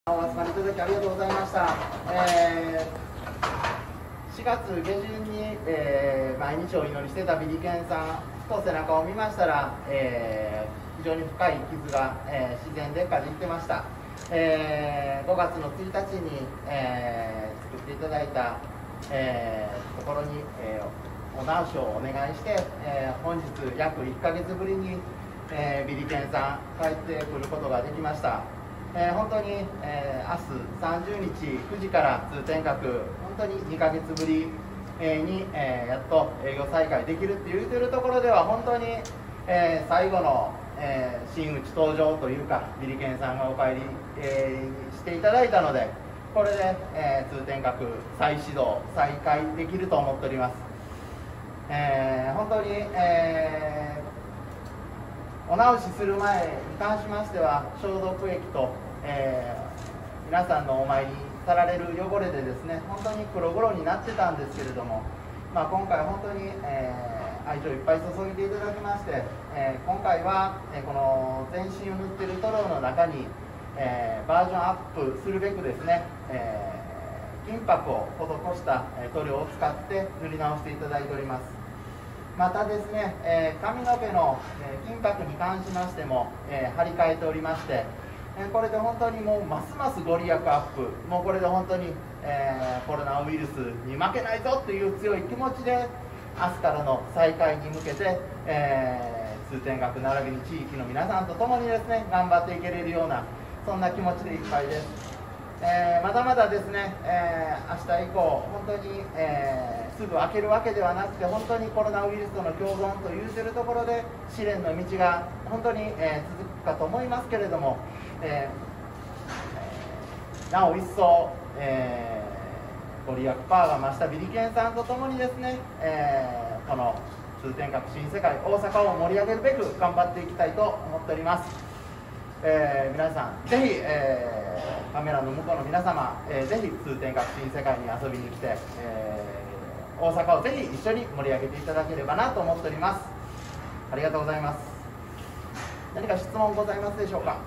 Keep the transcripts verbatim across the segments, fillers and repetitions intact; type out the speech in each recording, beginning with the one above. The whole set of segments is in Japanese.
お集まりいただきありがとうございました。えー、しがつ下旬に、えー、毎日お祈りしてたビリケンさんと背中を見ましたら、えー、非常に深い傷が、えー、自然劣化でいってました。えー、ごがつのついたちに、えー、作っていただいた、えー、ところに、えー、お直しをお願いして、えー、本日約いっかげつぶりに、えー、ビリケンさん帰ってくることができました。えー、本当に、えー、明日さんじゅうにちくじから通天閣、本当ににかげつぶり、えー、に、えー、やっと営業再開できるって言ってるところでは本当に、えー、最後の、えー、真打ち登場というかビリケンさんがお帰り、えー、していただいたので、これで、えー、通天閣再始動再開できると思っております。えー、本当に、えーお直しする前に関しましては消毒液と、えー、皆さんのお参りにさられる汚れでですね本当に黒々になってたんですけれども、まあ、今回本当に、えー、愛情いっぱい注いでいただきまして、えー、今回は、えー、この全身を塗っている塗料の中に、えー、バージョンアップするべくですね、えー、金箔を施した、えー、塗料を使って塗り直していただいております。またですね、えー、髪の毛の、えー、金箔に関しましても、えー、張り替えておりまして、えー、これで本当にもうますますご利益アップ、もうこれで本当に、えー、コロナウイルスに負けないぞという強い気持ちで明日からの再開に向けて、えー、通天閣並びに地域の皆さんと共にですね頑張っていけれるようなそんな気持ちでいっぱいです。えー、まだまだですね、えー、明日以降本当に、えー、すぐ開けるわけではなくて本当にコロナウイルスとの共存というてるところで試練の道が本当に、えー、続くかと思いますけれども、えー、なお一層、えー、ご利益パワーが増したビリケンさんとともにですね、えー、この通天閣新世界大阪を盛り上げるべく頑張っていきたいと思っております。えー、皆さんぜひ、えー、カメラの向こうの皆様、えー、ぜひ通天閣新世界に遊びに来て、えー、大阪をぜひ一緒に盛り上げていただければなと思っております。ありがとうございます。何か質問ございますでしょうか。はい、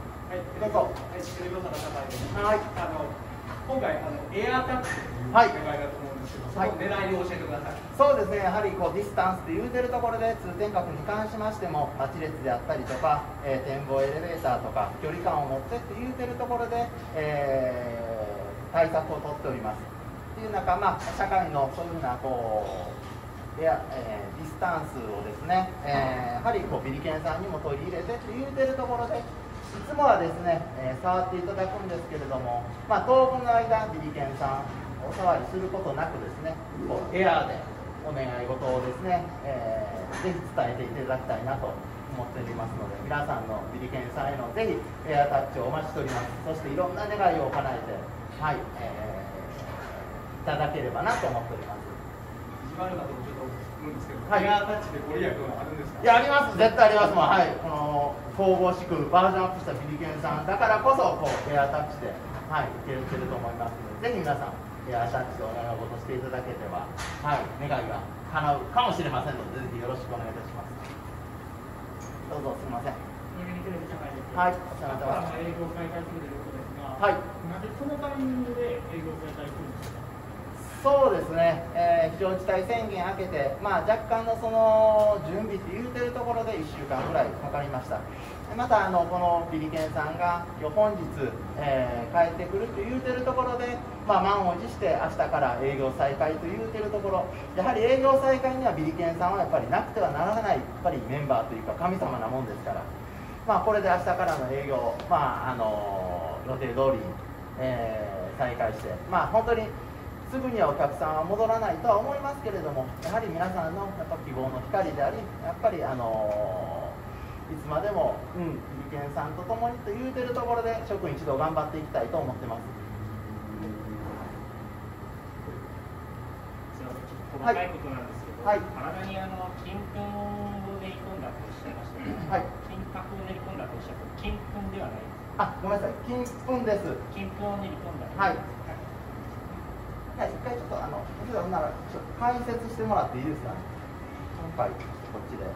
どうぞ。はい、テレビ朝日の方で、はい、あの今回あのエアータッチの願いだと思うんですけど、はい、その狙いを教えてください。そうですね、やはりこうディスタンスで言うてるところで通天閣に関しましても待ち列であったりとか、えー、展望エレベーターとか距離感を持ってって言うてるところで、えー、対策を取っております。っていう中、まあ、社会のそういうふうなこういや、えー、ディスタンスをですね、えー、やはりこうビリケンさんにも取り入れてって言うてるところで、いつもはですね、えー、触っていただくんですけれども、まあ、当分の間ビリケンさんお触りすることなくですね、こうエアーでお願い事をですね、えー、ぜひ伝えていただきたいなと思っておりますので、皆さんのビリケンさんへのぜひエアタッチをお待ちしております。そしていろんな願いを叶えて、はい、えー、いただければなと思っております。 一番あるかとちょっと思うんですけど、 はい、 エアタッチでご利益はあるんですか。 いや、あります、絶対ありますもん。はい、この神々しくバージョンアップしたビリケンさんだからこそこうエアタッチで、はい、いけると思いますので、ぜひ皆さんエアタッチでお願い事していただければ、はい、願いが叶うかもしれませんので、ぜひよろしくお願いいたします。どうぞ、すみません。はい、お世話になってます。 営業再開するということですが、 はい、 なぜそのタイミングで営業再開するんですか。 そうですね、えー、非常事態宣言明けて、まあ、若干のその準備って言うてるところでいっしゅうかんぐらいかかりました。またあのこのビリケンさんが本日、えー、帰ってくると言うてるところで、まあ、満を持して明日から営業再開と言うてるところ、やはり営業再開にはビリケンさんはやっぱりなくてはならないやっぱりメンバーというか神様なもんですから、まあ、これで明日からの営業、まあ、あの予定通り、えー、再開して、まあ、本当にすぐにはお客さんは戻らないとは思いますけれども、やはり皆さんのやっぱ希望の光であり、やっぱりあのいつまでも、うん、ビリケンさんと共にと言うてるところで諸君一同頑張っていきたいと思ってます。 すみません、ちょっと細かいことなんですけど、 はい、 体にあの金粉を練り込んだとおっしゃいましたけど、はい、金箔を練り込んだとおっしゃって金粉ではないです。 あ、ごめんなさい、金粉です。 金粉を練り込んだ。 はい。はい、一回ちょっとあの、ならちょっと解説してもらっていいですかね。今回こっちで。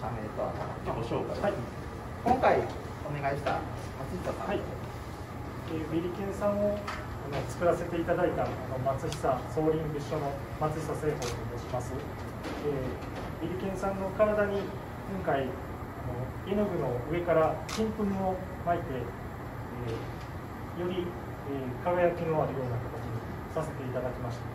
社名と自己紹介、 はい、 今回お願いした松下さん、 はい、えー、ビリケンさんをあの作らせていただいたあの松下ソーリング所の松下聖宝と申します。えー、ビリケンさんの体に今回あの絵の具の上から金粉を巻いて、えー、より、えー、輝きのあるような形にさせていただきました。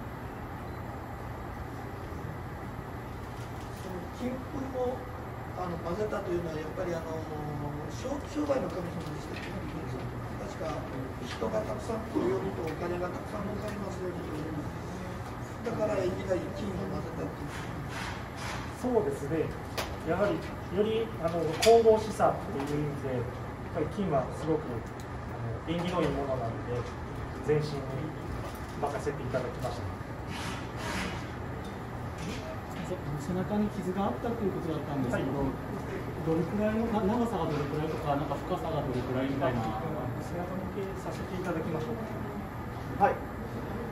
金粉をあの混ぜたというのはやっぱりあの商売の神様でして確か人がたくさん来るようにとお金がたくさん儲かりますようにというだから縁起がいい金を混ぜたっていうそうですね、やはりよりあの神々しさという意味でやっぱり金はすごくあの縁起のいいものなので全身に任せていただきました。 背中に傷があったということだったんですけど、はい、どれくらいの長さがどれくらいとか、なんか深さがどれくらいみたいな。 背中向けさせていただきましょう。 はい。